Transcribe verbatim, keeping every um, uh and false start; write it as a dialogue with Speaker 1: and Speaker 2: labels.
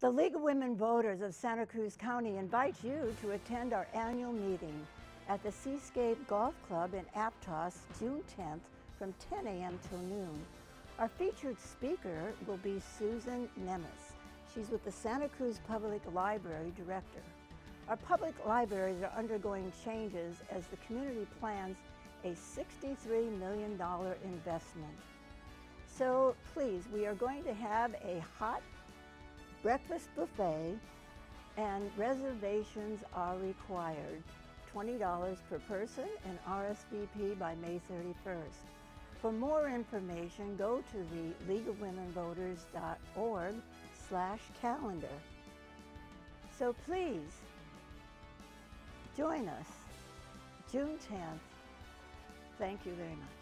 Speaker 1: The League of Women Voters of Santa Cruz County invites you to attend our annual meeting at the Seascape Golf Club in Aptos, June tenth from ten A M till noon. Our featured speaker will be Susan Nemes. She's with the Santa Cruz Public Library Director. Our public libraries are undergoing changes as the community plans a sixty-three million dollar investment. So please, we are going to have a hot breakfast buffet and reservations are required. twenty dollars per person and R S V P by May thirty-first. For more information, go to the league of women voters dot org slash calendar. So please, join us June tenth. Thank you very much.